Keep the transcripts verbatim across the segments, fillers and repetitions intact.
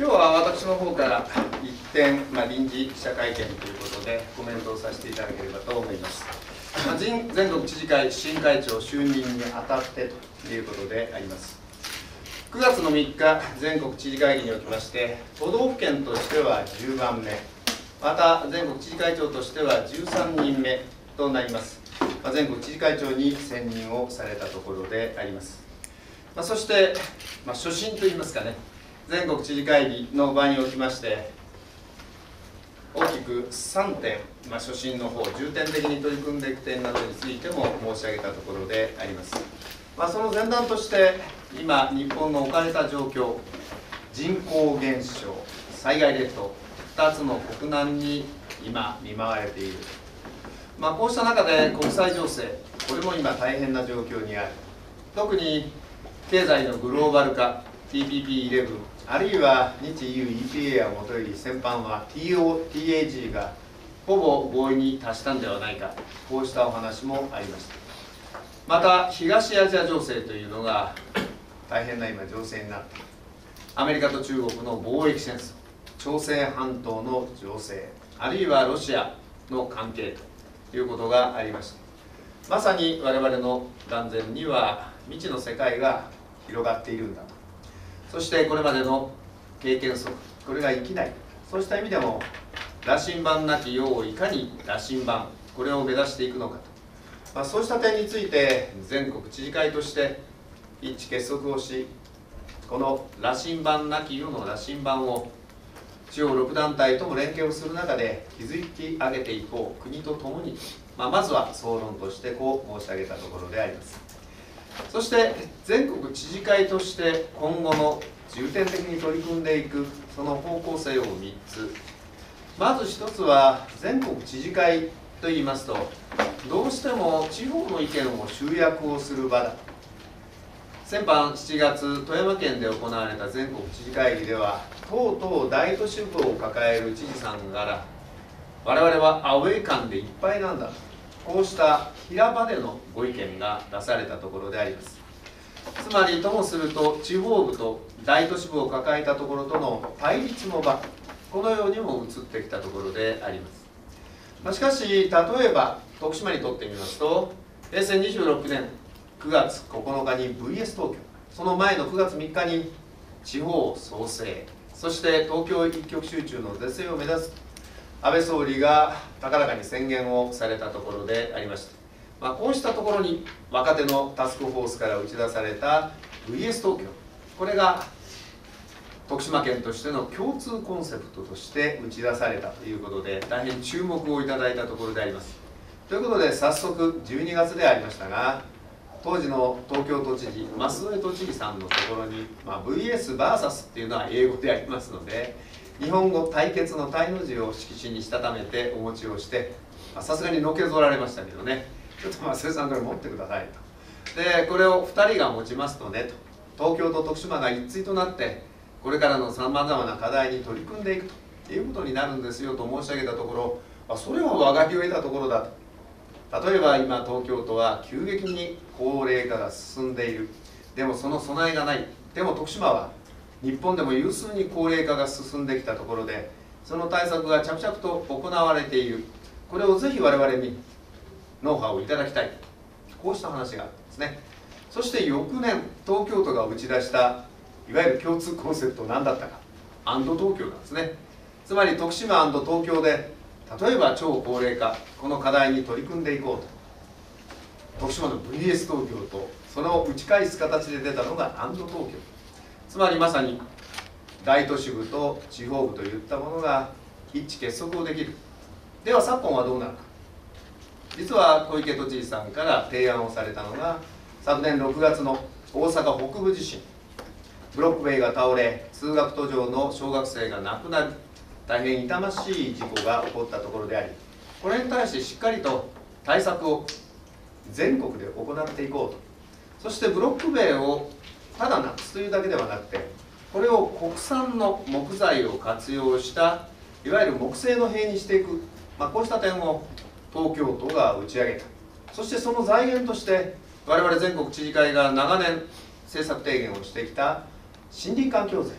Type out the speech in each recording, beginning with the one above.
今日は私の方から一点、まあ、臨時記者会見ということでコメントをさせていただければと思います。まあ、全国知事会新会長就任にあたってということであります。くがつのみっか、全国知事会議におきまして、都道府県としてはじゅうばんめ、また全国知事会長としてはじゅうさんにんめとなります。まあ、全国知事会長に選任をされたところであります。まあ、そして、まあ、初心といいますかね、全国知事会議の場におきまして、大きくさんてん、まあ、初心の方、重点的に取り組んでいく点などについても申し上げたところであります。まあ、その前段として、今、日本の置かれた状況、人口減少、災害列島、ふたつの国難に今、見舞われている。まあ、こうした中で国際情勢、これも今、大変な状況にある。特に経済のグローバル化、ティーピーピーイレブン、あるいは日 イーユー、イーピーエー やもとより先般は ティーオー、ティーエージー がほぼ合意に達したんではないか、こうしたお話もありました。また、東アジア情勢というのが大変な今、情勢になっている。アメリカと中国の貿易戦争、朝鮮半島の情勢、あるいはロシアの関係ということがありました。まさに我々の眼前には未知の世界が広がっているんだと。そしてこれまでの経験則、これが生きない。そうした意味でも、羅針盤なき世をいかに羅針盤、これを目指していくのかと。まあ、そうした点について、全国知事会として一致結束をし、この羅針盤なき世の羅針盤を、地方ろくだんたいとも連携をする中で築き上げていこう、国とともに、まあ、まずは総論としてこう申し上げたところであります。そして全国知事会として今後の重点的に取り組んでいくその方向性をみっつ。まずひとつは、全国知事会といいますと、どうしても地方の意見を集約をする場だ。先般しちがつ、富山県で行われた全国知事会議では、とうとう大都市部を抱える知事さんから我々はアウェー感でいっぱいなんだ、こうした平場でのご意見が出されたところであります。つまりともすると、地方部と大都市部を抱えたところとの対立の場、このようにも移ってきたところであります。まあ、しかし、例えば徳島にとってみますと、へいせいにじゅうろくねんくがつここのかに ブイエス 東京、その前のくがつみっかに地方創生、そして東京一極集中の是正を目指す安倍総理が高らかに宣言をされたところでありました。まあ、こうしたところに若手のタスクフォースから打ち出された ブイエス 東京、これが徳島県としての共通コンセプトとして打ち出されたということで、大変注目をいただいたところであります。ということで、早速じゅうにがつでありましたが、当時の東京都知事、増添都知事さんのところに、まあ、ブイエス バーサスっていうのは英語でありますので、日本語対決の対の字を色紙にしたためてお持ちをして、さすがにのけぞられましたけどね、ちょっと増添さんこれ持ってくださいと。で、これをふたりが持ちますとねと、東京と徳島が一対となって、これからのさまざまな課題に取り組んでいくということになるんですよと申し上げたところ、あ、それは我がゆえだところだと。例えば今、東京都は急激に高齢化が進んでいる。でもその備えがない。でも徳島は日本でも有数に高齢化が進んできたところで、その対策が着々と行われている。これをぜひ我々にノウハウをいただきたい。こうした話があるんですね。そして翌年、東京都が打ち出したいわゆる共通コンセプト何だったか。アンド東京なんですね。つまり徳島東京で、例えば超高齢化、この課題に取り組んでいこうと。徳島の ブイエス 東京とその打ち返す形で出たのがアンド東京。つまりまさに大都市部と地方部といったものが一致結束をできる。では昨今はどうなるか。実は小池都知事さんから提案をされたのが、昨年ろくがつの大阪北部地震、ブロック塀が倒れ、通学途上の小学生が亡くなる、大変痛ましい事故が起こったところであり、これに対してしっかりと対策を全国で行っていこうと。そしてブロック塀をただなくすというだけではなくて、これを国産の木材を活用したいわゆる木製の塀にしていく、まあ、こうした点を東京都が打ち上げた。そしてその財源として我々全国知事会が長年政策提言をしてきた森林環境税、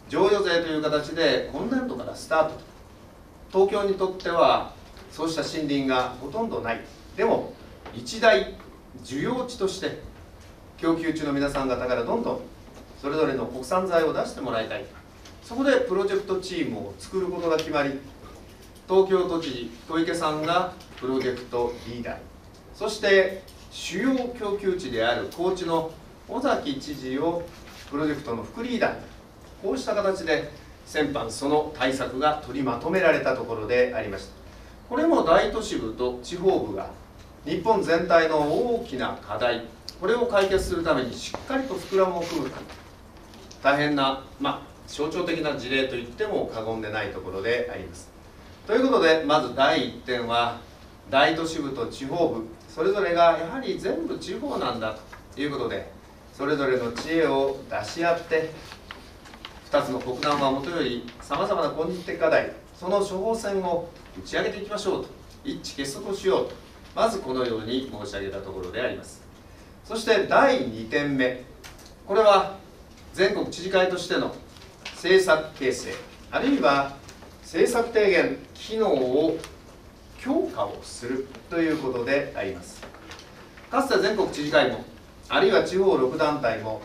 譲与税という形で今年度からスタート。東京にとってはそうした森林がほとんどない。でも一大需要地として供給地の皆さん方からどんどんそれぞれの国産材を出してもらいたい。そこでプロジェクトチームを作ることが決まり、東京都知事小池さんがプロジェクトリーダー、そして主要供給地である高知の尾崎知事をプロジェクトの副リーダー、こうした形で先般その対策が取りまとめられたところでありました。これも大都市部と地方部が日本全体の大きな課題、これを解決するためにしっかりとスクラムを組む大変な、まあ、象徴的な事例といっても過言でないところであります。ということで、まずだいいってんは大都市部と地方部それぞれがやはり全部地方なんだということで、それぞれの知恵を出し合ってふたつの国難はもとよりさまざまな根治的課題、その処方箋を打ち上げていきましょうと、一致結束をしようと、まずこのように申し上げたところであります。そしてだいにてんめ、これは全国知事会としての政策形成、あるいは政策提言機能を強化をするということであります。かつて全国知事会もあるいは地方ろく団体も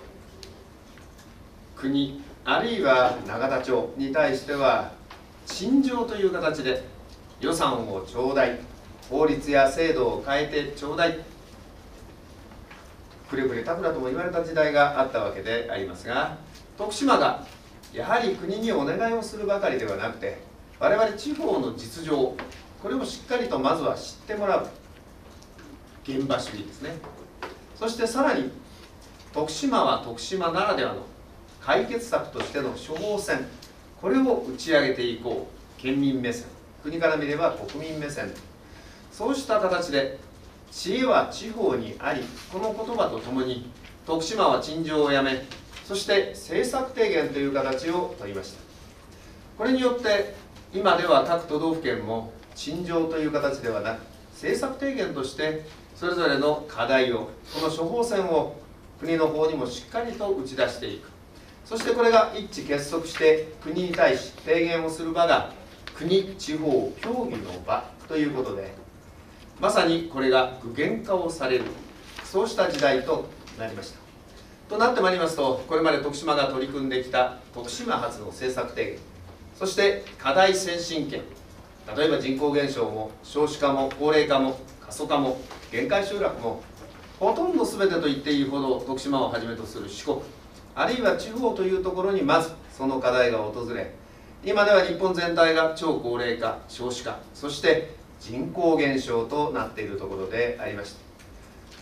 国あるいは永田町に対しては陳情という形で予算をちょうだい、法律や制度を変えてちょうだい、くれくれたくらとも言われた時代があったわけでありますが、徳島がやはり国にお願いをするばかりではなくて、我々地方の実情、これをしっかりとまずは知ってもらう現場主義ですね。そしてさらに徳島は徳島ならではの解決策としての処方箋、これを打ち上げていこう。県民目線、国から見れば国民目線、そうした形で知恵は地方にあり、この言葉とともに徳島は陳情をやめ、そして政策提言という形を取りました。これによって今では各都道府県も陳情という形ではなく政策提言としてそれぞれの課題を、この処方箋を国の方にもしっかりと打ち出していく。そしてこれが一致結束して国に対し提言をする場が国地方協議の場ということで、まさにこれが具現化をされる、そうした時代となりました。となってまいりますと、これまで徳島が取り組んできた徳島発の政策提言、そして課題先進権、例えば人口減少も少子化も高齢化も過疎化も限界集落もほとんど全てと言っていいほど徳島をはじめとする四国、あるいは地方というところにまずその課題が訪れ、今では日本全体が超高齢化、少子化、そして人口減少となっているところでありました。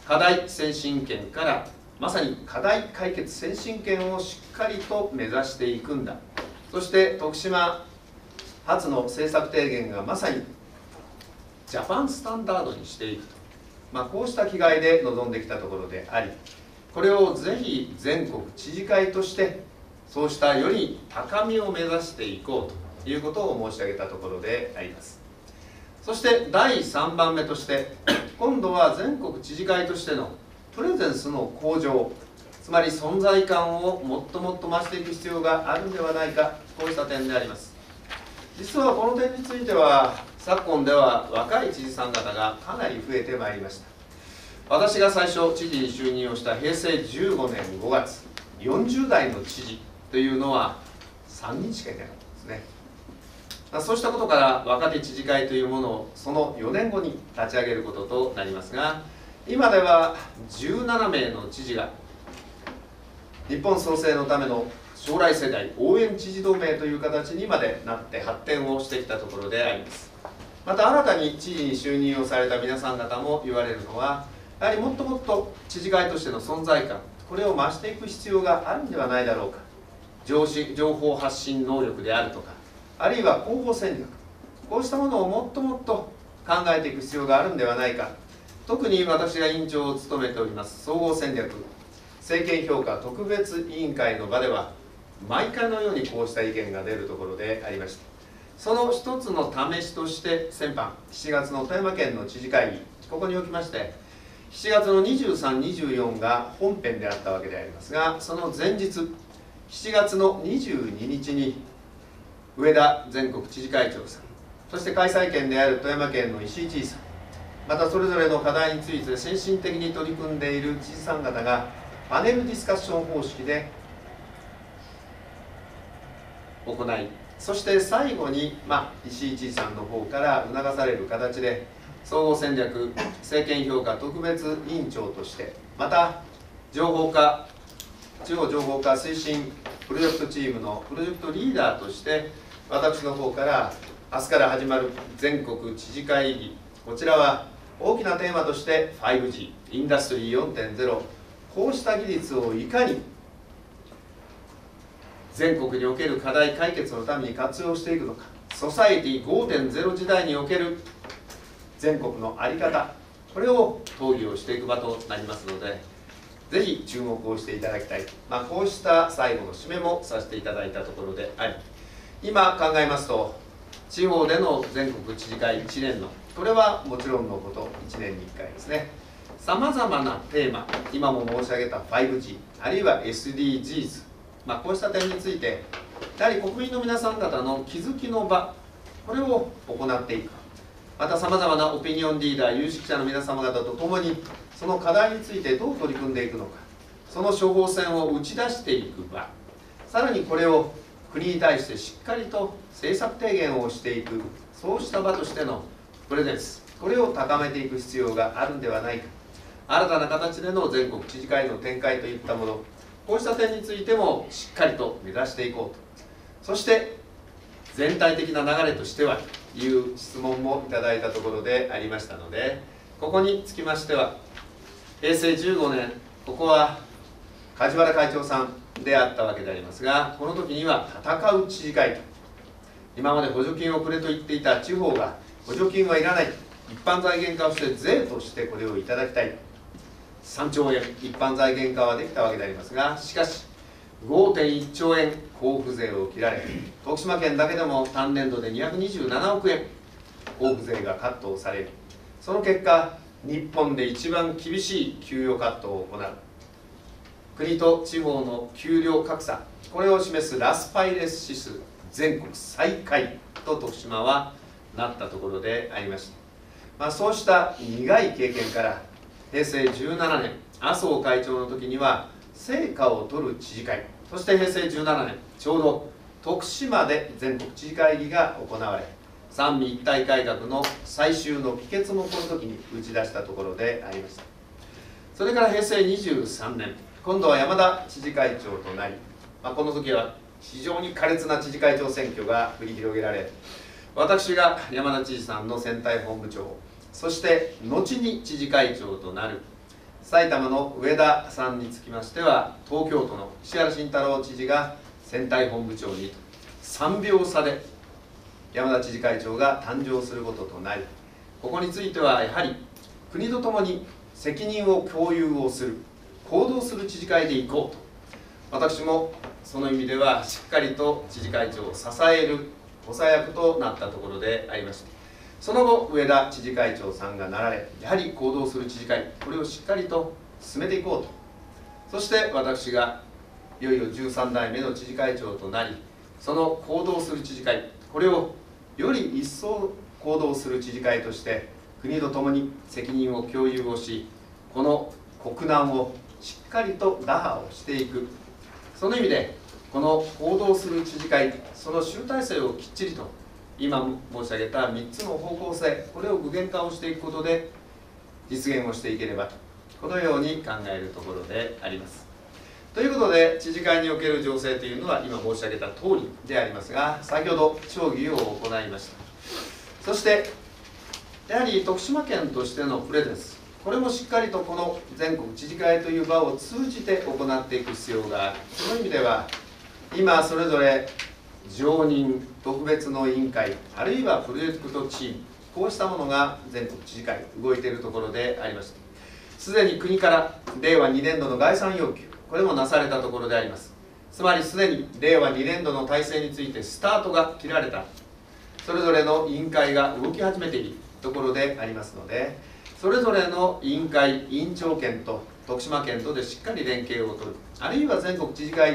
課題先進権からまさに課題解決先進権をしっかりと目指していくんだ。そして徳島初の政策提言がまさにジャパンスタンダードにしていくと、まあ、こうした気概で臨んできたところであり、これをぜひ全国知事会としてそうしたより高みを目指していこうということを申し上げたところであります。そしてだいさんばんめとして今度は全国知事会としてのプレゼンスの向上、つまり存在感をもっともっと増していく必要があるんではないか、こうした点であります。実はこの点については昨今では若い知事さん方がかなり増えてまいりました。私が最初知事に就任をしたへいせいじゅうごねんごがつ、よんじゅうだいの知事というのはさんにんしかいなかったんですね。そうしたことから若手知事会というものをそのよねんごに立ち上げることとなりますが、今ではじゅうななめいの知事が日本創生のための将来世代応援知事同盟という形にまでなって発展をしてきたところであります。また新たに知事に就任をされた皆さん方も言われるのは、やはりもっともっと知事会としての存在感、これを増していく必要があるんではないだろうか。情報発信能力であるとか、あるいは広報戦略、こうしたものをもっともっと考えていく必要があるんではないか。特に私が委員長を務めております総合戦略政権評価特別委員会の場では毎回のようにこうした意見が出るところでありました。その一つの試しとして先般しちがつの富山県の知事会議、ここにおきましてしちがつのにじゅうさん、にじゅうよんが本編であったわけでありますが、その前日しちがつのにじゅうににちに上田全国知事会長さん、そして開催県である富山県の石井知事さん、またそれぞれの課題について先進的に取り組んでいる知事さん方がパネルディスカッション方式で行い、そして最後に、まあ、石井知事さんの方から促される形で総合戦略政権評価特別委員長として、また情報化地方情報化推進プロジェクトチームのプロジェクトリーダーとして私の方から明日から始まる全国知事会議、こちらは大きなテーマとして ファイブジー インダストリー よんてんゼロ、 こうした技術をいかに全国における課題解決のために活用していくのか、ソサエティ ごてんゼロ 時代における全国の在り方、これを討議をしていく場となりますので、ぜひ注目をしていただきたい、まあ、こうした最後の締めもさせていただいたところであり、今考えますと地方での全国知事会いちねんの、これはもちろんのこと、いちねんにいっかいですね、さまざまなテーマ、今も申し上げた ファイブジー あるいは エスディージーズ、まあ、こうした点についてやはり国民の皆さん方の気づきの場、これを行っていく、またさまざまなオピニオンリーダー有識者の皆様方と共にその課題についてどう取り組んでいくのか、その処方箋を打ち出していく場、さらにこれを国に対してしっかりと政策提言をしていく、そうした場としてのプレゼンス、これを高めていく必要があるんではないか、新たな形での全国知事会の展開といったもの、こうした点についてもしっかりと目指していこうと、そして全体的な流れとしてはという質問もいただいたところでありましたので、ここにつきましてはへいせいじゅうごねん、ここは梶原会長さんであったわけでありますが、この時には戦う知事会と、今まで補助金をくれと言っていた地方が補助金はいらない、一般財源化をして税としてこれをいただきたい、さんちょうえん一般財源化はできたわけでありますが、しかし ごてんいっちょうえん交付税を切られ、徳島県だけでも単年度でにひゃくにじゅうななおくえん交付税がカットをされる、その結果日本で一番厳しい給与カットを行う、国と地方の給料格差、これを示すラスパイレス指数全国最下位と徳島はなったところでありました。まあ、そうした苦い経験からへいせいじゅうななねん、麻生会長の時には成果を取る知事会、そしてへいせいじゅうななねんちょうど徳島で全国知事会議が行われ、三位一体改革の最終の帰結もこの時に打ち出したところでありました。それからへいせいにじゅうさんねん、今度は山田知事会長となり、まあ、この時は非常に苛烈な知事会長選挙が繰り広げられ、私が山田知事さんの選対本部長、そして後に知事会長となる埼玉の上田さんにつきましては、東京都の石原慎太郎知事が選対本部長にさんびょうさで山田知事会長が誕生することとなり、ここについてはやはり国とともに責任を共有をする、行動する知事会で行こうと、私もその意味ではしっかりと知事会長を支える補佐役となったところでありました。その後上田知事会長さんがなられ、やはり行動する知事会、これをしっかりと進めていこうと、そして私がいよいよじゅうさんだいめの知事会長となり、その行動する知事会、これをより一層行動する知事会として国とともに責任を共有をし、この国難をしっかりと打破をしていく、その意味でこの行動する知事会、その集大成をきっちりと今申し上げたみっつの方向性、これを具現化をしていくことで実現をしていければと、このように考えるところであります。ということで知事会における情勢というのは今申し上げた通りでありますが、先ほど協議を行いました。そしてやはり徳島県としてのプレゼンス、これもしっかりとこの全国知事会という場を通じて行っていく必要がある。その意味では今それぞれ常任特別の委員会、あるいはプロジェクトチーム、こうしたものが全国知事会動いているところでありました。すでに国かられいわにねんどの概算要求、これもなされたところであります。つまりすでにれいわにねんどの体制についてスタートが切られた、それぞれの委員会が動き始めているところでありますので、それぞれの委員会委員長県と徳島県とでしっかり連携を取る、あるいは全国知事会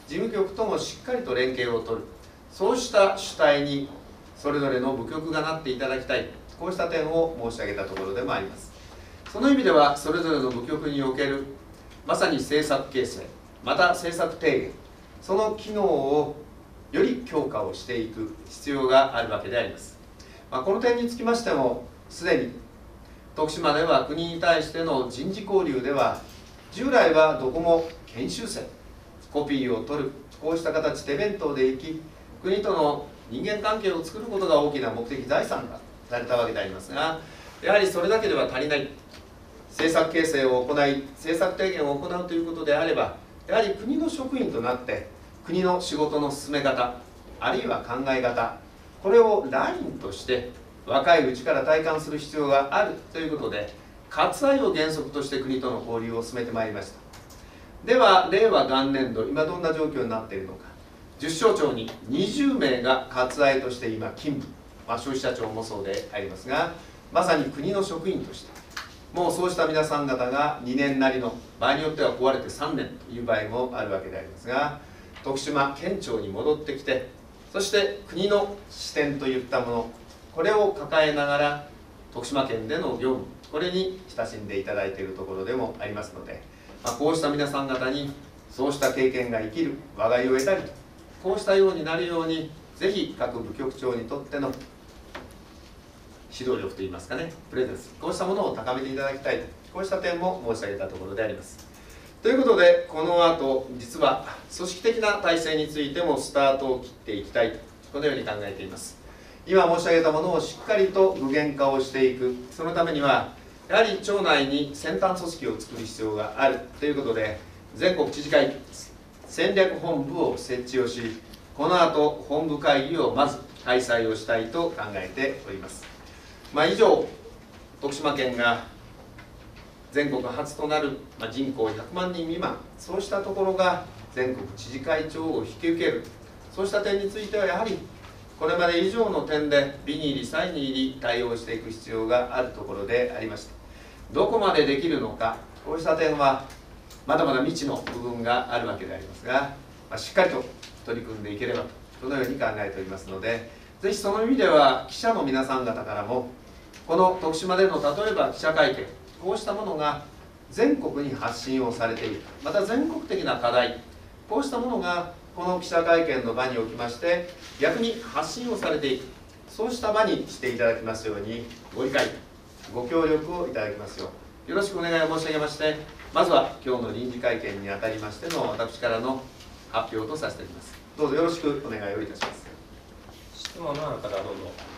事務局ともしっかりと連携を取る、そうした主体にそれぞれの部局がなっていただきたい、こうした点を申し上げたところでもあります。その意味では、それぞれの部局におけるまさに政策形成、また政策提言、その機能をより強化をしていく必要があるわけであります。まあ、この点につきましても、すでに徳島では国に対しての人事交流では、従来はどこも研修生、コピーを取る、こうした形手弁当で行き、国との人間関係を作ることが大きな目的財産がされたわけでありますが、やはりそれだけでは足りない、政策形成を行い、政策提言を行うということであれば、やはり国の職員となって国の仕事の進め方、あるいは考え方、これをラインとして若いうちから体感する必要があるということで、割愛を原則として国との交流を進めてまいりました。では令和元年度、今どんな状況になっているのか。じゅっ省庁ににじゅうめいが割愛として今勤務、まあ、消費者庁もそうでありますが、まさに国の職員としてもうそうした皆さん方がにねんなりの、場合によっては壊れてさんねんという場合もあるわけでありますが、徳島県庁に戻ってきて、そして国の視点といったもの、これを抱えながら徳島県での業務、これに親しんでいただいているところでもありますので、まあ、こうした皆さん方にそうした経験が生きる話題を得たりと、こうしたようになるように、ぜひ各部局長にとっての指導力といいますかね、プレゼンス、こうしたものを高めていただきたいと、こうした点も申し上げたところであります。ということで、この後実は組織的な体制についてもスタートを切っていきたいと、このように考えています。今申し上げたものをしっかりと具現化をしていく、そのためにはやはり町内に先端組織を作る必要があるということで、全国知事会戦略本部を設置をし、この後本部会議をまず開催をしたいと考えております。まあ、以上、徳島県が全国初となる人口ひゃくまんにん未満、そうしたところが全国知事会長を引き受ける、そうした点についてはやはりこれまで以上の点で理に入り細に入り対応していく必要があるところでありました。どこまでできるのか、こうした点はまだまだ未知の部分があるわけでありますが、まあ、しっかりと取り組んでいければと、このように考えておりますので、ぜひその意味では記者の皆さん方からも、この徳島での例えば記者会見、こうしたものが全国に発信をされている、また全国的な課題、こうしたものがこの記者会見の場におきまして逆に発信をされていく、そうした場にしていただきますようにご理解、ご協力をいただきますようよろしくお願いを申し上げまして、まずは今日の臨時会見にあたりましての私からの発表とさせていただきます。どうぞよろしくお願いをいたします。 質問のある方はどうぞ。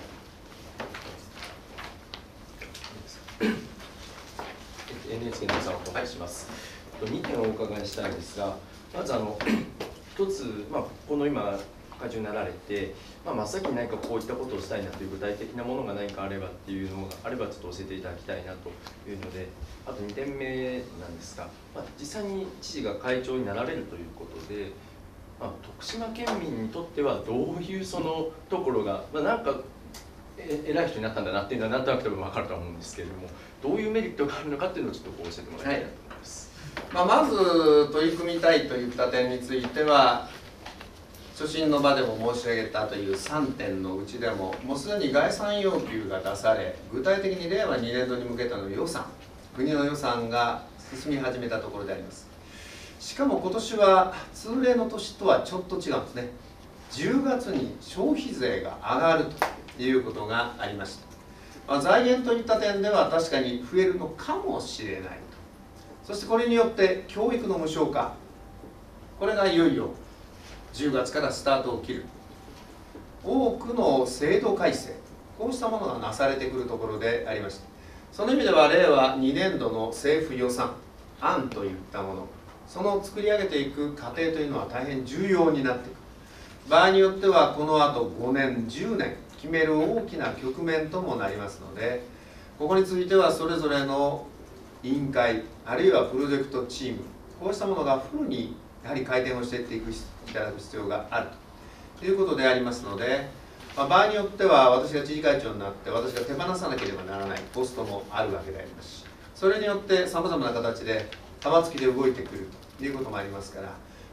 エヌエイチケー のさんをお願いします。にてんお伺いしたいんですが、まずあの一つ、まあ、この今会長になられて、まあ、真っ先に何かこういったことをしたいなという具体的なものが何かあればっていうのがあればちょっと教えていただきたいなというので、あとにてんめなんですが、まあ、実際に知事が会長になられるということで、まあ、徳島県民にとってはどういうそのところが、まあ、なんかえ偉い人になったんだなっていうのはなんとなく多分分かると思うんですけれども、どういうメリットがあるのかっていうのをちょっとこう教えてもらいたいなと思います。 はい、まあ、まず取り組みたいといった点については、初診の場でも申し上げたというさんてんのうちでも、もうすでに概算要求が出され、具体的に令和にねんどに向けての予算、国の予算が進み始めたところであります。しかも今年は通例の年とはちょっと違うんですね。じゅうがつに消費税が上がるということがありました。まあ、財源といった点では確かに増えるのかもしれないと。そしてこれによって教育の無償化、これがいよいよじゅうがつからスタートを切る。多くの制度改正、こうしたものがなされてくるところでありました。その意味では令和にねんどの政府予算案といったもの、その作り上げていく過程というのは大変重要になってくる。場合によってはこのあとごねんじゅうねん決める大きな局面ともなりますので、ここについてはそれぞれの委員会あるいはプロジェクトチーム、こうしたものがフルにやはり回転をしていっていくいただく必要があるということでありますので、まあ、場合によっては私が知事会長になって私が手放さなければならないポストもあるわけでありますし、それによってさまざまな形で玉突きで動いてくるということもありますから、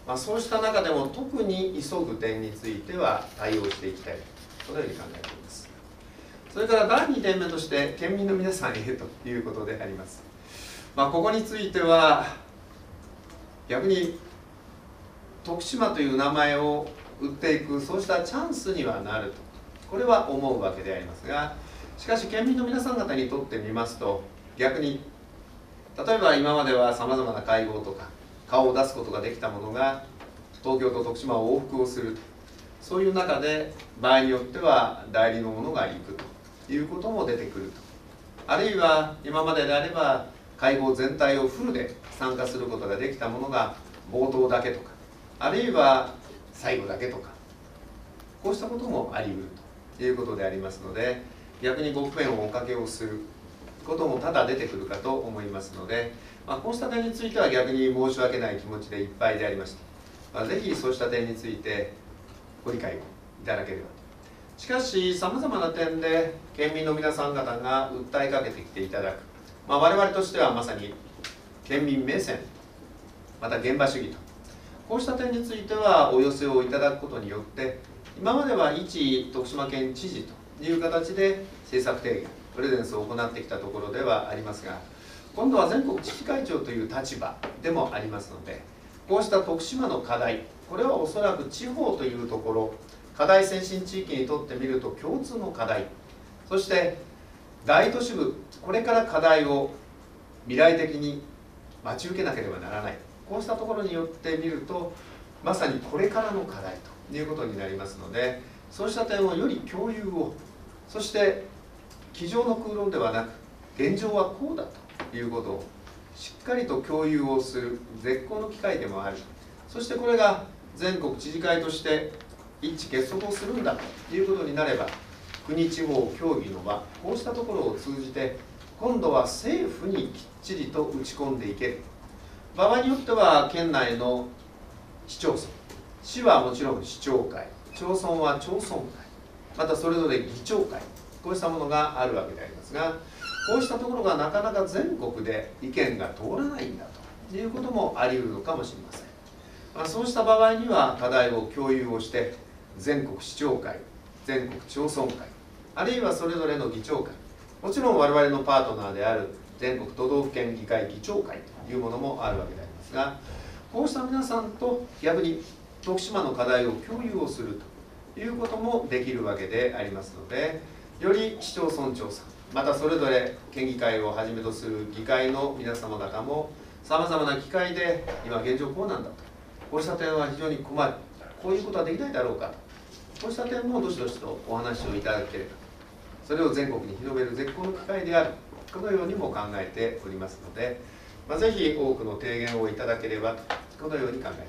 まあ、そうした中でも特に急ぐ点については対応していきたい、このように考えています。それからだいにてんめとして県民の皆さんへということであります。まあ、ここについては逆に徳島という名前を売っていく、そうしたチャンスにはなると、これは思うわけでありますが、しかし県民の皆さん方にとってみますと、逆に例えば今まではさまざまな会合とか顔を出すことができたものが東京と徳島を往復をする、そういう中で場合によっては代理の者が行くということも出てくると、あるいは今までであれば会合全体をフルで参加することができたものが冒頭だけとか、あるいは最後だけとか、こうしたこともあり得るということでありますので、逆にご不便をおかけをすることも多々出てくるかと思いますので、まあ、こうした点については逆に申し訳ない気持ちでいっぱいでありまして、まあ、ぜひそうした点についてご理解をいただければと。しかしさまざまな点で県民の皆さん方が訴えかけてきていただく、まあ、我々としてはまさに県民目線、また現場主義と、こうした点についてはお寄せをいただくことによって、今までは一徳島県知事という形で政策提言プレゼンスを行ってきたところではありますが、今度は全国知事会長という立場でもありますので、こうした徳島の課題、これはおそらく地方というところ、課題先進地域にとってみると共通の課題、そして大都市部、これから課題を未来的に待ち受けなければならない、こうしたところによってみるとまさにこれからの課題ということになりますので、そうした点をより共有を、そして机上の空論ではなく現状はこうだということをしっかりと共有をする絶好の機会でもある。そしてこれが全国知事会として一致結束をするんだということになれば、国地方協議の場、こうしたところを通じて今度は政府にきっちりと打ち込んでいける。場合によっては県内の市町村、市はもちろん市長会、町村は町村会、またそれぞれ議長会、こうしたものがあるわけでありますが、こうしたところがなかなか全国で意見が通らないんだということもあり得るのかもしれません。まあ、そうした場合には課題を共有をして全国市長会、全国町村会、あるいはそれぞれの議長会、もちろん我々のパートナーである全国都道府県議会議長会というものもあるわけでありますが、こうした皆さんと逆に徳島の課題を共有をするということもできるわけでありますので、より市町村長さん、またそれぞれ県議会をはじめとする議会の皆様方もさまざまな機会で今現状こうなんだと、こうした点は非常に困る、こういうことはできないだろうかと、こうした点もどしどしとお話をいただければ、それを全国に広める絶好の機会である、このようにも考えておりますので、まあ、ぜひ多くの提言をいただければ、このように考えています。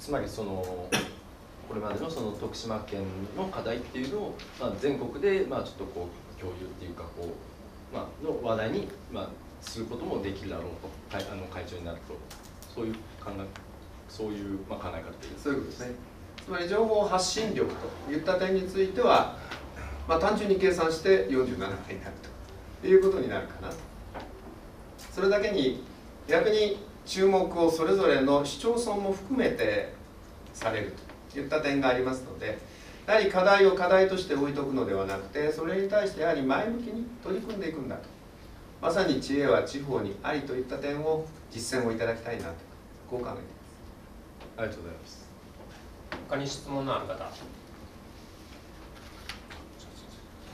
つまりそのこれまでのその徳島県の課題っていうのを、まあ、全国でまあちょっとこう共有っていうかこう、まあの話題にまあすることもできるだろうと、会あの会長になると、そういう考えそういうまあ考え方というそういうことですね。つまり情報発信力といった点については、まあ、単純に計算してよんじゅうななばいになるということになるかな。それだけに逆に注目をそれぞれの市町村も含めてされるといった点がありますので、やはり課題を課題として置いとくのではなくて、それに対してやはり前向きに取り組んでいくんだと、まさに知恵は地方にありといった点を実践をいただきたいなと、こう考えています。 ありがとうございます。 他に質問のある方。はい、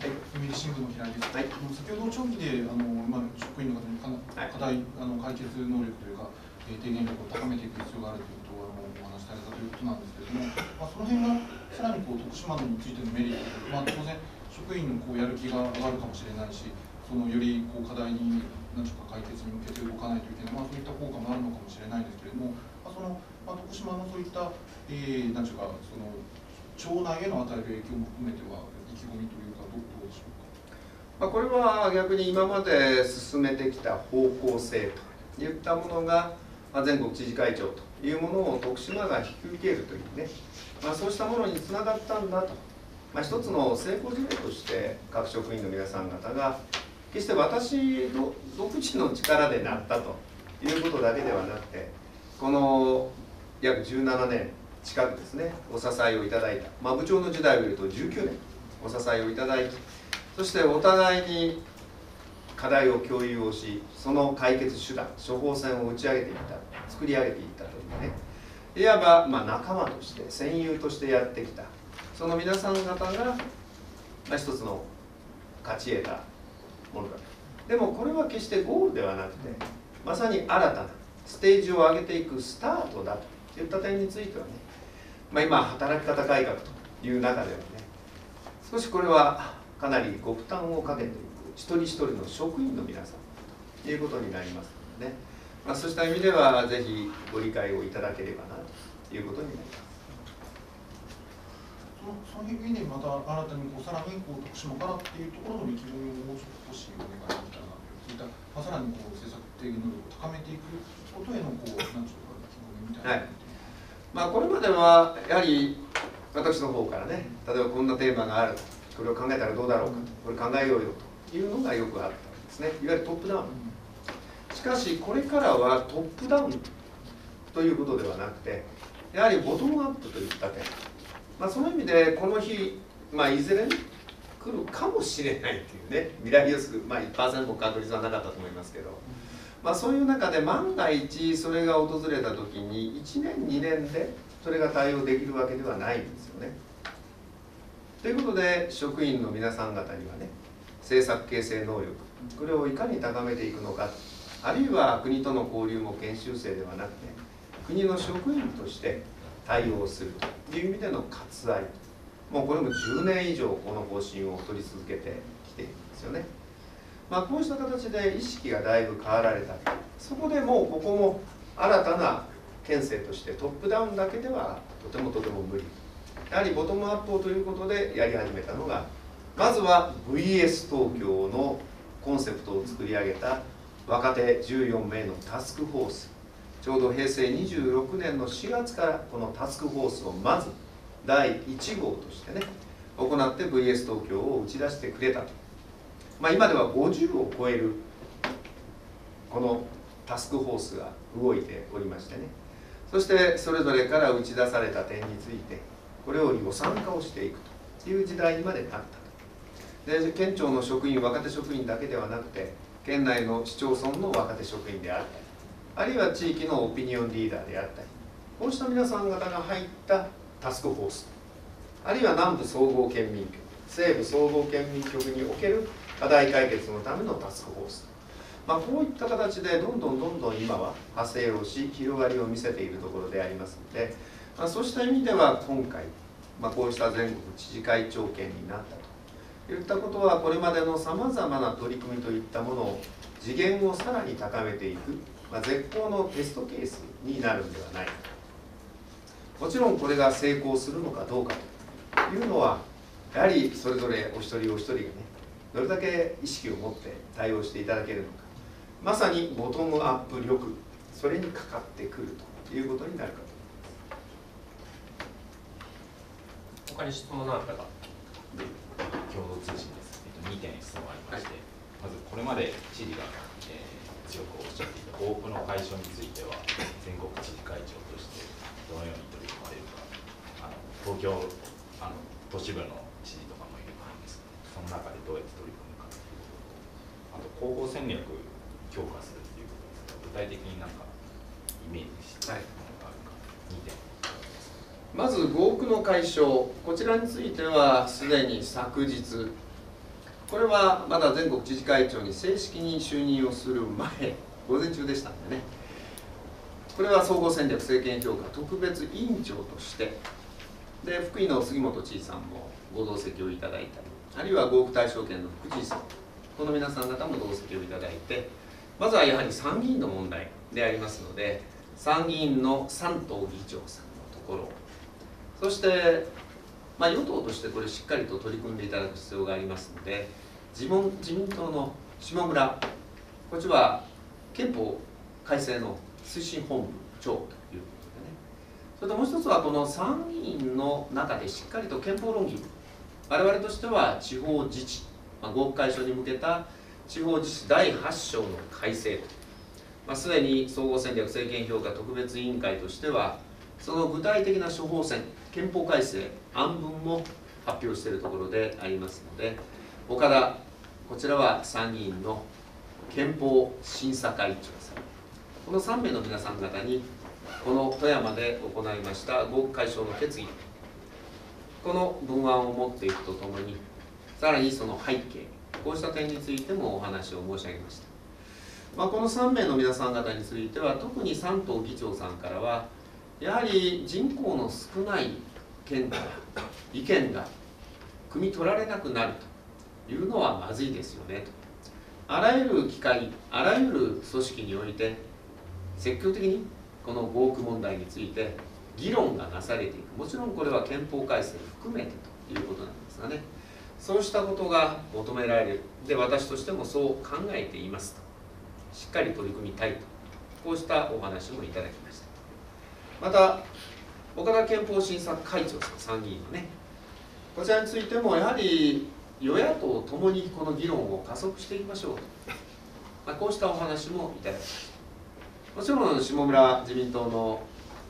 読売新聞の平井です。 はい、 先ほど長期であの、まあ、職員の方に課題、はい、あの解決能力というか、えー、提言力を高めていく必要があるということをあのお話しされたということなんですけれども、まあ、その辺がさらにこう徳島についてのメリット、まあ、当然職員のこうやる気が上がるかもしれないし、そのよりこう課題に何とか解決に向けて動かないといけない、まあ、そういった効果もあるのかもしれないんですけれども、まあ、その、まあ、徳島のそういった、えー、何とかその町内への与える影響も含めては意気込みというかどうどうでしょうか。 まあ、これは逆に今まで進めてきた方向性といったものが、まあ、全国知事会長というものを徳島が引き受けるというね、まあ、そうしたものにつながったんだと、まあ、一つの成功事例として各職員の皆さん方が決して私独自の力でなったということだけではなくて、 この約じゅうななねん近くですね、お支えをいただいた、まあ、部長の時代を言うとじゅうきゅうねんお支えをいただいて、そしてお互いに課題を共有をし、その解決手段、処方箋を打ち上げていった、作り上げていったというね、いわばまあ仲間として、戦友としてやってきた、その皆さん方が、まあ、一つの勝ち得たものだ。でもこれは決してゴールではなくて、まさに新たなステージを上げていくスタートだといった点についてはね、まあ、今、働き方改革という中ではね、少しこれはかなりご負担をかけていく、一人一人の職員の皆さんということになりますのでね、まあ、そうした意味では、ぜひご理解をいただければなということになります。 その意味でまた新たにこうさらにこう徳島からっていうところの意気込みをもう少しお願いできたらなという、そういった、まあ、さらにこう政策提言能力を高めていくことへのこう何でしょうか、意気込みみたいな、はい、 まあ、これまではやはり私の方からね、例えばこんなテーマがあると、これを考えたらどうだろうかと、これ考えようよというのがよくあったんですね、いわゆるトップダウン。しかしこれからはトップダウンということではなくて、やはりボトムアップといった点、まあ、その意味でこの日、まあ、いずれ来るかもしれないというね、未来予測、まあ、いちパーセントも確率はなかったと思いますけど、まあ、そういう中で万が一それが訪れた時にいちねんにねんでそれが対応できるわけではないんですよね。ということで職員の皆さん方にはね、政策形成能力、これをいかに高めていくのか、あるいは国との交流も研修生ではなくて、国の職員として対応するという意味での割愛、もうこれもじゅうねん以上この方針を取り続けてきているんですよね。まあ、こうした形で意識がだいぶ変わられたり、そこでもうここも新たな県政としてトップダウンだけではとてもとても無理、やはりボトムアップをということでやり始めたのが、まずは ブイエス 東京のコンセプトを作り上げた若手じゅうよんめいのタスクフォース、ちょうどへいせいにじゅうろくねんのしがつからこのタスクフォースをまずだいいち号としてね行って ブイエス 東京を打ち出してくれたと、まあ、今ではごじゅうを超えるこのタスクフォースが動いておりましてね、そしてそれぞれから打ち出された点についてこれを予算化をしていくという時代にまでなったと。で県庁の職員、若手職員だけではなくて県内の市町村の若手職員であったり、あるいは地域のオピニオンリーダーであったり、こうした皆さん方が入ったタスクフォース、あるいは南部総合県民局、西部総合県民局における課題解決のためのタスクフォース、まあ、こういった形でどんどんどんどん今は派生をし広がりを見せているところでありますので、まあ、そうした意味では今回、まあ、こうした全国知事会長権になったといったことは、これまでのさまざまな取り組みといったものを次元をさらに高めていく、まあ、絶好のテストケースになるんではないか。もちろんこれが成功するのかどうかというのは、やはりそれぞれお一人お一人がね、どれだけ意識を持って対応していただけるのか、まさにボトムアップ力、それにかかってくるということになるかと他に質問のある方。 共同通信です。えっと、にてん質問ありまして、はい、まずこれまで知事が、えー、強くおっしゃっていた合区の解消については、全国知事会長としてどのように取り組まれるか、あの東京あの都市部の知事とかもいると思うんですけど、その中でどうやって取り組むかということと、あと広報戦略強化するということですが、具体的に何かイメージしているものがあるか、にてん。 まず合区の解消、こちらについてはすでに昨日、これはまだ全国知事会長に正式に就任をする前、午前中でしたんでね、これは総合戦略政権評価特別委員長として、で福井の杉本知事さんもご同席をいただいたり、あるいは合区対象県の副知事さん、この皆さん方も同席をいただいて、まずはやはり参議院の問題でありますので、参議院のさん党議長さんのところ、そして、まあ、与党としてこれしっかりと取り組んでいただく必要がありますので、自民自民党の下村、こっちは憲法改正の推進本部長ということでね、それともう一つはこの参議院の中でしっかりと憲法論議、我々としては地方自治、まあ、合区解消に向けた地方自治だいはち章の改正と、 まあ、すでに総合戦略政権評価特別委員会としては、その具体的な処方箋、憲法改正案文も発表しているところでありますので、岡田、こちらは参議院の憲法審査会長さん、このさんめいの皆さん方に、この富山で行いました合区解消の決議、この文案を持っていくとともに、さらにその背景、こうした点についてもお話を申し上げました。まあ、このさんめいの皆さん方については、特にさん党議長さんからは、やはり人口の少ない県から意見が汲み取られなくなるというのはまずいですよねと。あらゆる機会、あらゆる組織において、積極的にこの合区問題について議論がなされていく、もちろんこれは憲法改正含めてということなんですがね、そうしたことが求められる、で私としてもそう考えていますと、しっかり取り組みたいと、こうしたお話もいただきました。また、岡田憲法審査会長さん、参議院のね、こちらについてもやはり与野党ともにこの議論を加速していきましょうと、まあ、こうしたお話もいただきました。もちろん下村自民党の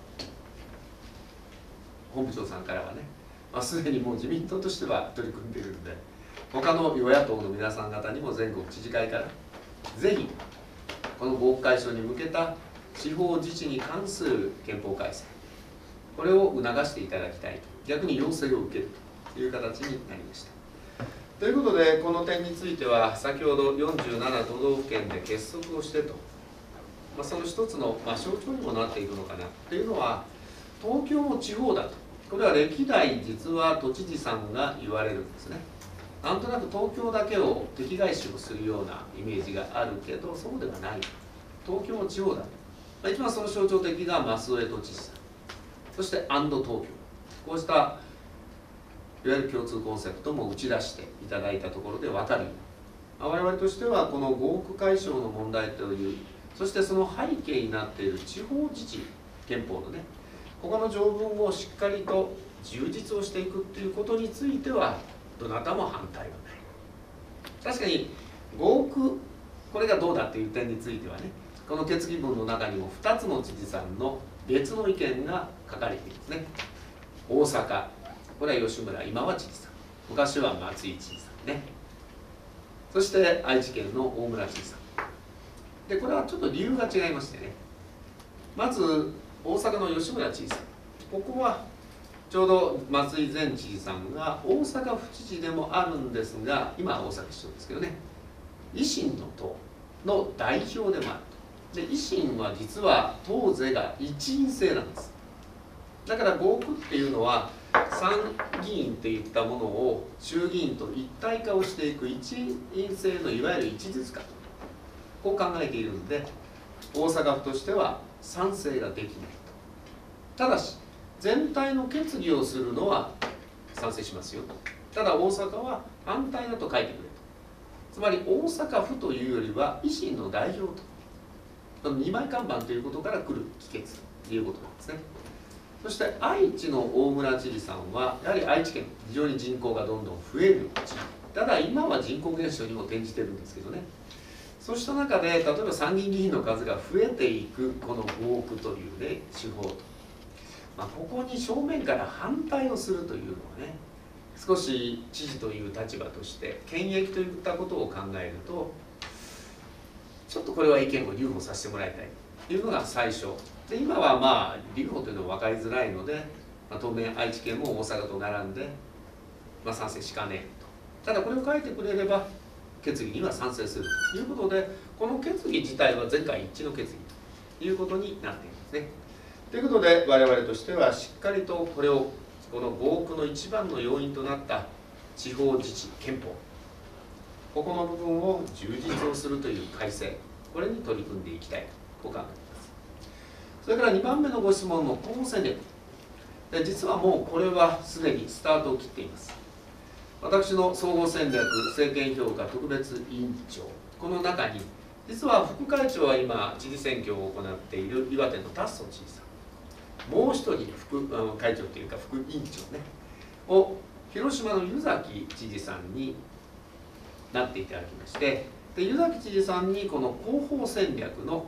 本部長さんからはね、まあ、すでにもう自民党としては取り組んでいるので、他の与野党の皆さん方にも全国知事会からぜひこの合区解消に向けた地方自治に関する憲法改正、これを促していただきたいと、逆に要請を受けるという形になりました。ということで、この点については先ほどよんじゅうなな都道府県で結束をしてと、まあ、その一つの、まあ、象徴にもなっていくのかなというのは、東京も地方だと、これは歴代実は都知事さんが言われるんですね。なんとなく東京だけを敵返しをするようなイメージがあるけど、そうではない、東京も地方だと、まあ、一番その象徴的が舛江都知事さん、そしてアンド東京、こうしたいわゆる共通コンセプトも打ち出していただいたところで分かるように、我々としてはこの合区解消の問題という、そしてその背景になっている地方自治憲法のね、ここの条文をしっかりと充実をしていくということについては、どなたも反対はない。確かに合区、これがどうだという点についてはね、この決議文の中にもふたつの知事さんの別の意見が書かれていますね。大阪、これは吉村今は知事さん、昔は松井知事さんね、そして愛知県の大村知事さんで、これはちょっと理由が違いましてね、まず大阪の吉村知事さん、ここはちょうど松井前知事さんが大阪府知事でもあるんですが、今は大阪市長ですけどね、維新の党の代表でもあると。で維新は実は党勢が一院制なんです。だから合区っていうのは参議院といったものを衆議院と一体化をしていく一院制のいわゆる一実化と、こう考えているので、大阪府としては賛成ができないと。ただし全体の決議をするのは賛成しますよと。ただ大阪は反対だと書いてくれと。つまり大阪府というよりは維新の代表と、にまい看板ということから来る帰結ということなんですね。そして愛知の大村知事さんはやはり愛知県、非常に人口がどんどん増える地域、ただ今は人口減少にも転じてるんですけどね、そうした中で例えば参議院議員の数が増えていくこの合区というね手法と、まあ、ここに正面から反対をするというのはね、少し知事という立場として権益といったことを考えると、ちょっとこれは意見を留保させてもらいたいというのが最初で、今はまあ留保というのは分かりづらいので、まあ、当面愛知県も大阪と並んで、まあ、賛成しかねえと。ただこれを書いてくれれば決議には賛成するということで、この決議自体は全会一致の決議ということになっていますね。ということで我々としてはしっかりとこれを、この合区の一番の要因となった地方自治憲法、ここの部分を充実をするという改正、これに取り組んでいきたいと考えています。それからにばんめのご質問の候補戦略で、実はもうこれはすでにスタートを切っています。私の総合戦略政権評価特別委員長、この中に実は副会長は今知事選挙を行っている岩手の達増知事さん、もう一人副会長というか副委員長ねを広島の湯崎知事さんになっていただきまして、で湯崎知事さんにこの広報戦略の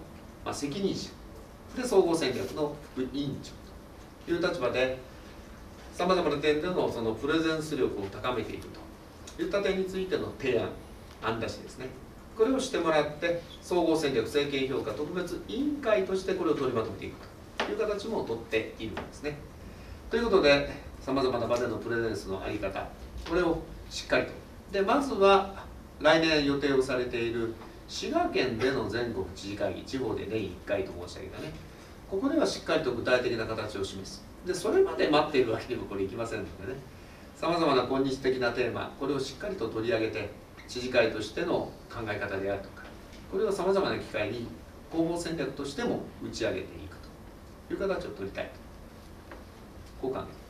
まあ、責任者で総合戦略の委員長という立場で、さまざまな点でのそのプレゼンス力を高めていくといった点についての提案、案出しですね、これをしてもらって、総合戦略政権評価特別委員会としてこれを取りまとめていくという形も取っているんですね。ということで、さまざまな場でのプレゼンスの在り方、これをしっかりと。で、まずは来年予定をされている滋賀県での全国知事会議、地方で年いっかいと申し上げたね、ここではしっかりと具体的な形を示す。で、それまで待っているわけにもこれいきませんのでね、さまざまな今日的なテーマ、これをしっかりと取り上げて、知事会としての考え方であるとか、これをさまざまな機会に広報戦略としても打ち上げていくという形を取りたいと、こう考えています。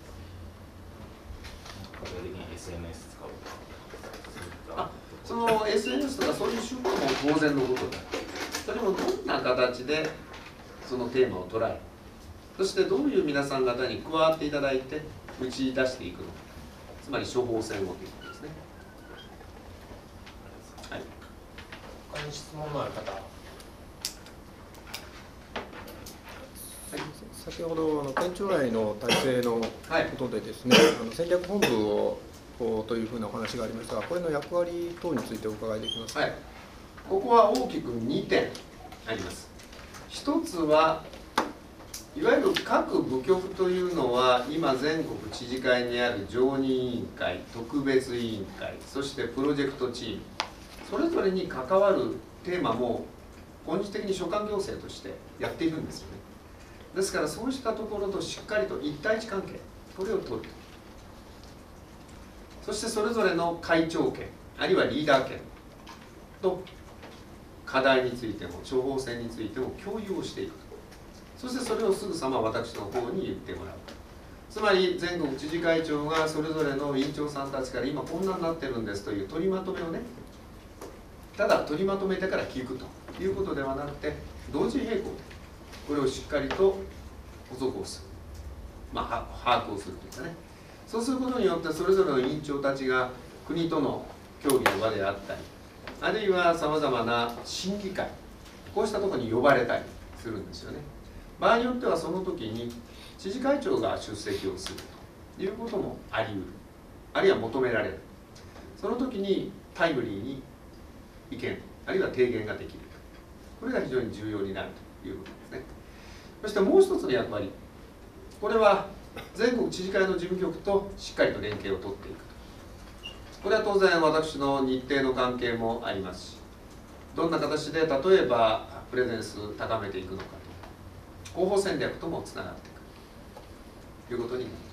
具体的に エスエヌエス 使うとか、 あ、その エスエヌエス とかそういう手法も当然のことだ。それもどんな形でそのテーマを捉え、そしてどういう皆さん方に加わっていただいて打ち出していくのか、つまり処方箋をということですね。はい。 他に質問のある方。 先ほどあの県庁内の体制のことでですね、 はい、 あの戦略本部をというふうなお話がありましたが、これの役割等についてお伺いできますか。 はい、ここは大きくにてんあります。一つはいわゆる各部局というのは今全国知事会にある常任委員会、特別委員会、そしてプロジェクトチーム、それぞれに関わるテーマも本日的に所管行政としてやっているんですよね。ですからそうしたところとしっかりと一対一関係、これを取ると。そしてそれぞれの会長権あるいはリーダー権と課題についても処方箋についても共有をしていく。そしてそれをすぐさま私の方に言ってもらう。つまり全国知事会長がそれぞれの委員長さんたちから今こんなになってるんですという取りまとめをね、ただ取りまとめてから聞くということではなくて、同時並行でこれをしっかりと補足をする、まあ、把握をするというかね、そうすることによってそれぞれの委員長たちが国との協議の場であったり、あるいはさまざまな審議会、こうしたところに呼ばれたりするんですよね。場合によってはその時に知事会長が出席をするということもあり得る、あるいは求められる。その時にタイムリーに意見あるいは提言ができる、これが非常に重要になるということですね。そしてもう一つの役割、これは全国知事会の事務局としっかりと連携を取っていくと。これは当然私の日程の関係もありますし、どんな形で例えばプレゼンス高めていくのかと、広報戦略ともつながってくるということになります。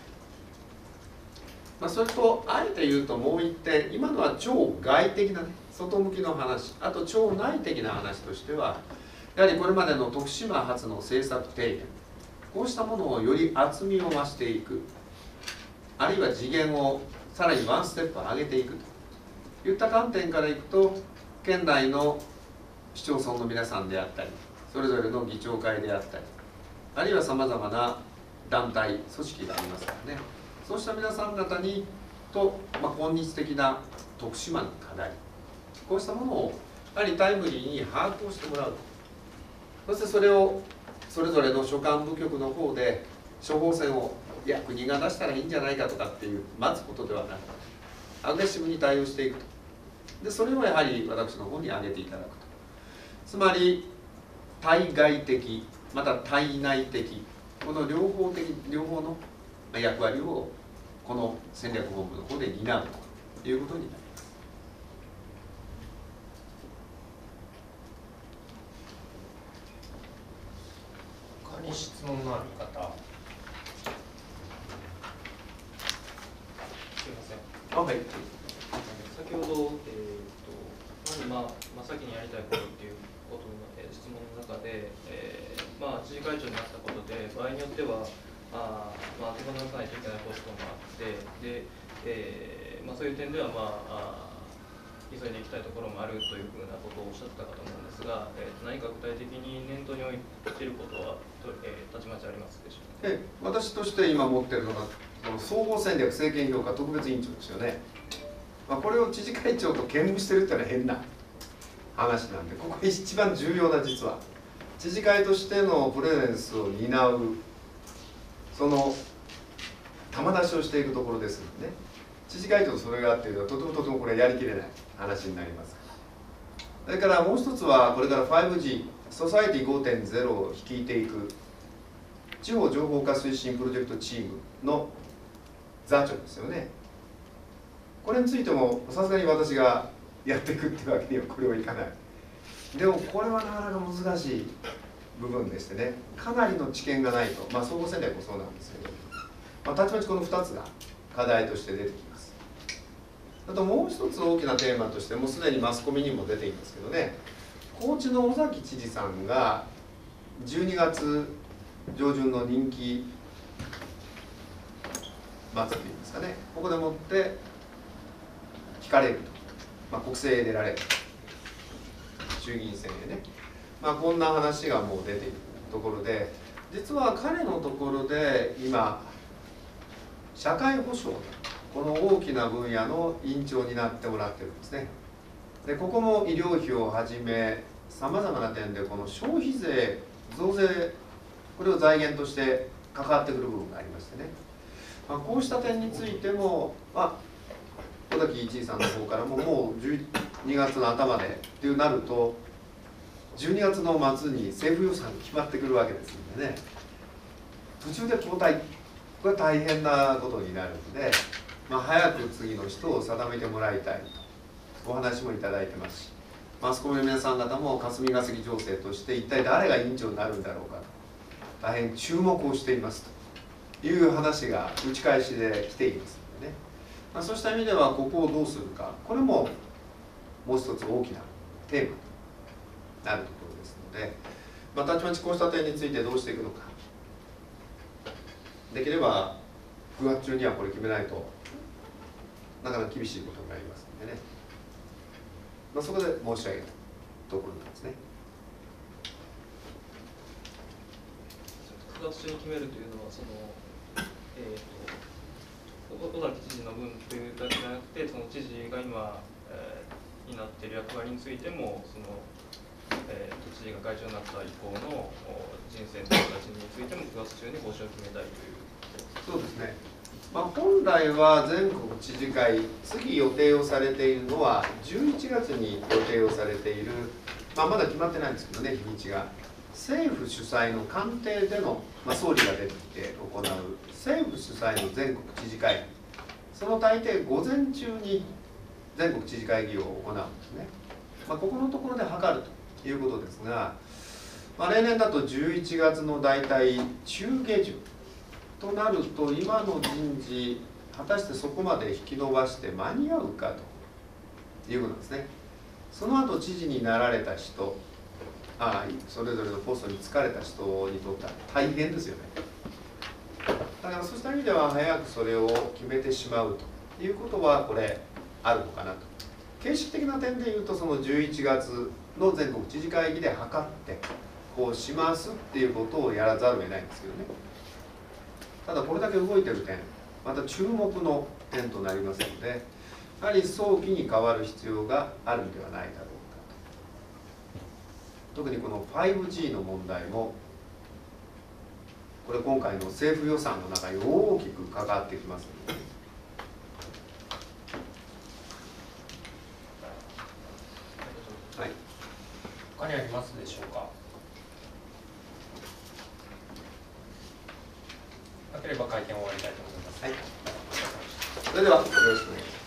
まあ、それとあえて言うともう一点、今のは超外的な、ね、外向きの話、あと超内的な話としては、やはりこれまでの徳島発の政策提言、こうしたものをより厚みを増していく、あるいは次元をさらにワンステップ上げていくといった観点からいくと、県内の市町村の皆さんであったり、それぞれの議長会であったり、あるいはさまざまな団体組織がありますからね、そうした皆さん方にと、まあ、今日的な徳島の課題、こうしたものをやはりタイムリーに把握をしてもらう。そしてそれをそれぞれの所管部局の方で処方箋をいや国が出したらいいんじゃないかとかっていう待つことではなく、アグレッシブに対応していくと。でそれをやはり私の方に挙げていただくと。つまり対外的また対内的、この両方的両方の役割をこの戦略本部の方で担うということになります。 他に質問のある方。すみません。 あ、はい。 先ほど、えーとまあまあ、真っ先にやりたいことっていうことの、えー、質問の中で、えーまあ、知事会長になったことで、場合によっては、あまあ、手放さないといけないポストもあって、でえーまあ、そういう点では、まあ、あ急いでいきたいところもあるというふうなことをおっしゃったかと思うんですが、えー、何か具体的に念頭に置いていることは、えー、たちまちありますでしょうか。 え私として今持っているのが、この総合戦略政権評価特別委員長ですよね。まあ、これを知事会長と兼務してるっていうのは変な話なんで、ここが一番重要な実は知事会としてのプレゼンスを担うその玉出しをしていくところですのでね、知事会長とそれがあっていうのはとてもとてもこれやりきれない話になります。それからもう一つはこれから ファイブジー ソサエティ ごてんゼロ を率いていく地方情報化推進プロジェクトチームの座長ですよね。これについてもさすがに私がやっていくっていうわけにはこれはいかない。でもこれはなかなか難しい部分でしてね、かなりの知見がないと、まあ、総合戦略もそうなんですけど、まあ、たちまちこのふたつが課題として出てきます。あともう一つ大きなテーマとしてもうすでにマスコミにも出ていますけどね、高知の尾崎知事さんがじゅうにがつ上旬の任期末っていうんですかね、ここでもって引かれると、まあ、国政へ出られる衆議院選へね、まあ、こんな話がもう出ているところで、実は彼のところで今社会保障この大きな分野の委員長になってもらってるんですね。でここも医療費をはじめさまざまな点でこの消費税増税これを財源として関わってくる部分がありましてね、まあ、こうした点についても、まあ、尾崎一さんの方からももうじゅうにがつの頭でっていうなるとじゅうにがつの末に政府予算が決まってくるわけですのでね、途中で交代これは大変なことになるので、まあ、早く次の人を定めてもらいたいとお話もいただいてますし、マスコミの皆さん方も霞が関情勢として一体誰が委員長になるんだろうかと大変注目をしていますという話が打ち返しで来ていますのでね、まあ、そうした意味ではここをどうするか、これももう一つ大きなテーマとなるところですので、まあ、たちまちこうした点についてどうしていくのか、できればくがつ中にはこれ決めないとなかなか厳しいことになりますのでね、まあ、そこで申し上げたところなんですね。 くがつ中に決めるというのはその、えー、と尾崎知事の分というだけじゃなくて、その知事が今、えー、担っている役割についてもその、えー、と知事が会長になった以降の人選の形についてもくがつ中に方針を決めたいという。 そうですね、まあ、本来は全国知事会次予定をされているのはじゅういちがつに予定をされている、まあ、まだ決まってないんですけどね、日にちが政府主催の官邸での、まあ、総理が出てきて行う政府主催の全国知事会、その大抵午前中に全国知事会議を行うんですね。まあ、ここのところで測るということですが、まあ、例年だとじゅういちがつの大体中下旬となると、今の人事果たしてそこまで引き延ばして間に合うかということなんですね。その後知事になられた人、あそれぞれのポストに就かれた人にとっては大変ですよね。だからそうした意味では早くそれを決めてしまうということはこれあるのかなと。形式的な点でいうとそのじゅういちがつの全国知事会議で測ってこうしますっていうことをやらざるを得ないんですけどね。ただこれだけ動いてる点、また注目の点となりますので、やはり早期に変わる必要があるんではないだろうかと。特にこの ファイブジー の問題もこれ今回の政府予算の中に大きく関わってきますので、はい、 他にありますでしょうか。なければ会見を終わりたいと思います。 はい、それではよろしくお願いします。